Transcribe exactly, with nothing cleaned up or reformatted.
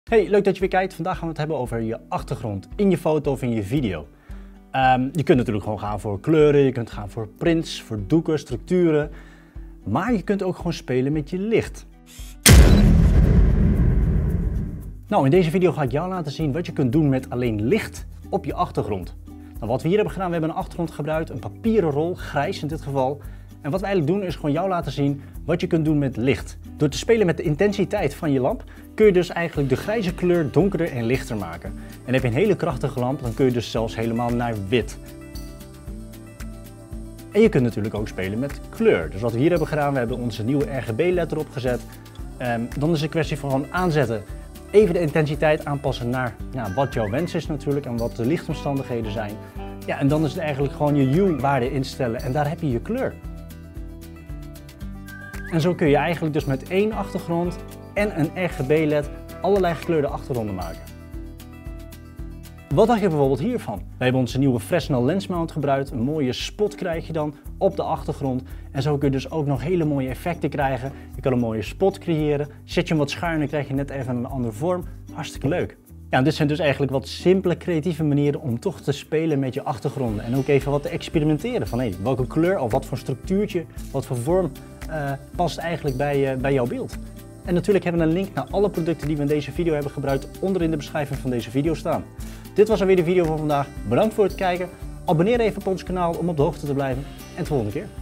Hey, leuk dat je weer kijkt. Vandaag gaan we het hebben over je achtergrond in je foto of in je video. Um, je kunt natuurlijk gewoon gaan voor kleuren, je kunt gaan voor prints, voor doeken, structuren. Maar je kunt ook gewoon spelen met je licht. Nou, in deze video ga ik jou laten zien wat je kunt doen met alleen licht op je achtergrond. Nou, wat we hier hebben gedaan, we hebben een achtergrond gebruikt, een papieren rol, grijs in dit geval. En wat we eigenlijk doen is gewoon jou laten zien wat je kunt doen met licht. Door te spelen met de intensiteit van je lamp kun je dus eigenlijk de grijze kleur donkerder en lichter maken. En heb je een hele krachtige lamp, dan kun je dus zelfs helemaal naar wit. En je kunt natuurlijk ook spelen met kleur. Dus wat we hier hebben gedaan, we hebben onze nieuwe R G B-led erop gezet. Um, dan is het een kwestie van gewoon aanzetten. Even de intensiteit aanpassen naar ja, wat jouw wens is natuurlijk en wat de lichtomstandigheden zijn. Ja, en dan is het eigenlijk gewoon je hue-waarde instellen en daar heb je je kleur. En zo kun je eigenlijk dus met één achtergrond en een R G B-led allerlei gekleurde achtergronden maken. Wat dacht je bijvoorbeeld hiervan? We hebben onze nieuwe Fresnel Lens Mount gebruikt. Een mooie spot krijg je dan op de achtergrond. En zo kun je dus ook nog hele mooie effecten krijgen. Je kan een mooie spot creëren. Zet je hem wat schuiner, krijg je net even een andere vorm. Hartstikke leuk. Ja, en dit zijn dus eigenlijk wat simpele creatieve manieren om toch te spelen met je achtergronden. En ook even wat te experimenteren van hey, welke kleur of wat voor structuurtje, wat voor vorm uh, past eigenlijk bij, uh, bij jouw beeld. En natuurlijk hebben we een link naar alle producten die we in deze video hebben gebruikt onder in de beschrijving van deze video staan. Dit was alweer de video van vandaag. Bedankt voor het kijken. Abonneer even op ons kanaal om op de hoogte te blijven. En tot de volgende keer.